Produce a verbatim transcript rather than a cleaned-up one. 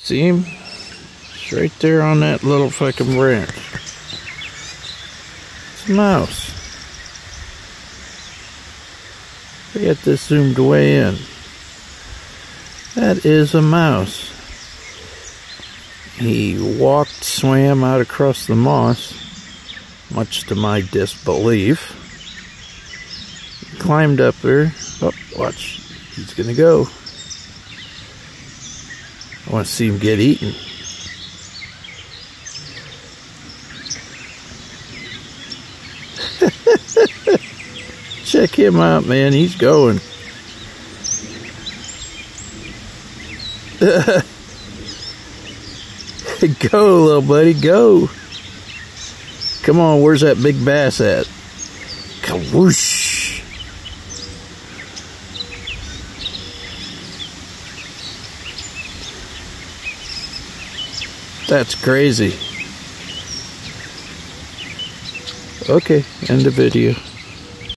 See him? It's right there on that little fucking branch. It's a mouse. I got this zoomed way in. That is a mouse. He walked, swam out across the moss, much to my disbelief. He climbed up there. Oh, watch. He's gonna go. I want to see him get eaten. Check him out, man. He's going. Go, little buddy, go. Come on, where's that big bass at? Kawoosh. That's crazy. Okay, end the video.